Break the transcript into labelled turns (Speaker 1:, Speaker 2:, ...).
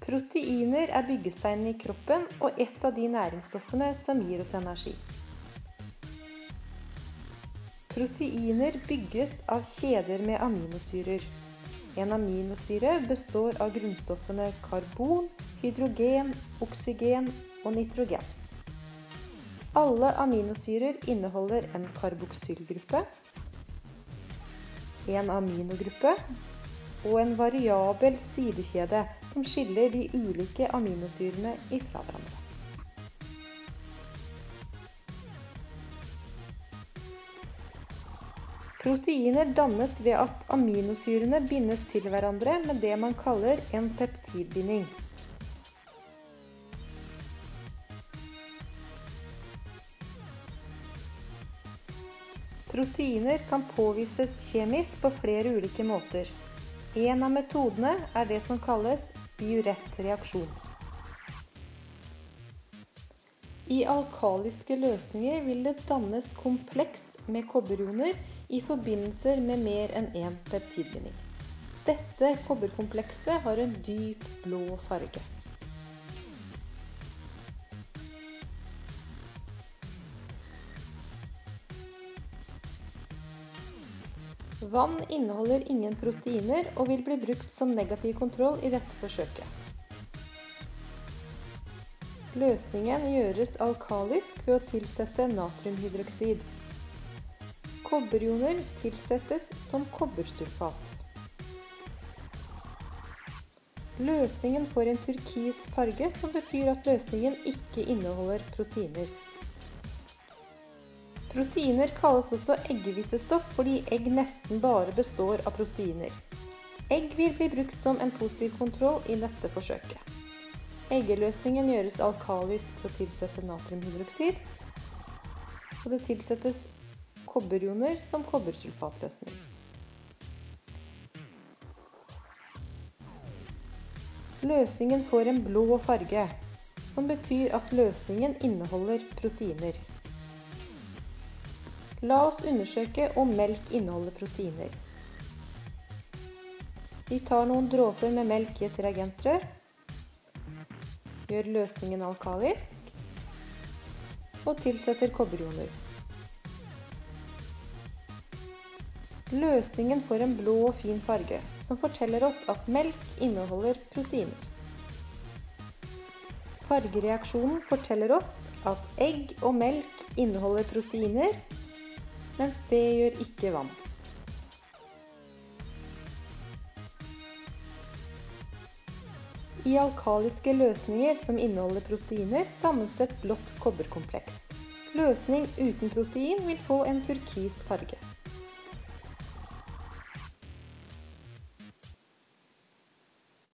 Speaker 1: Proteiner er byggesteinen i kroppen og et av de næringsstoffene som gir oss energi. Proteiner bygges av kjeder med aminosyrer. En aminosyre består av grunnstoffene karbon, hydrogen, oksygen og nitrogen. Alle aminosyrer inneholder en karboksylgruppe, en aminogruppe og en variabel sidekjede som skiller de ulike aminosyrene ifra hverandre. Proteiner dannes ved at aminosyrene bindes til hverandre med det man kaller en peptidbinding. Proteiner kan påvises kjemisk på flere ulike måter. En av metodene er det som kalles Biuret-reaksjon. I alkaliske løsninger vil det dannes kompleks med kobberioner i forbindelser med mer enn en peptidbinding. Dette kobberkomplekset har en dyp blå farge. Vann inneholder ingen proteiner og vil bli brukt som negativ kontroll i dette forsøket. Løsningen gjøres alkalisk ved å tilsette natriumhydroksid. Kobberioner tilsettes som kobbersulfat. Løsningen får en turkis farge, som betyr at løsningen ikke inneholder proteiner. Proteiner kalles også eggehvitestoff fordi egg nesten bare består av proteiner. Egg vil bli brukt som en positiv kontroll i dette forsøket. Eggeløsningen gjøres alkalisk ved å tilsette natriumhydroksid, og det tilsettes kobberioner som kobbersulfatløsning. Løsningen får en blå farge, som betyr at løsningen inneholder proteiner. La oss undersøke om melk inneholder proteiner. Vi tar noen dråper med melk i et reagensrør, gjør løsningen alkalisk og tilsetter kobberioner. Løsningen får en blå og fin farge, som forteller oss at melk inneholder proteiner. Fargereaksjonen forteller oss at egg og melk inneholder proteiner, mens det gjør ikke vann. I alkaliske løsninger som inneholder proteiner, dannes det et blått kobberkompleks. Løsning uten protein vil få en turkis farge.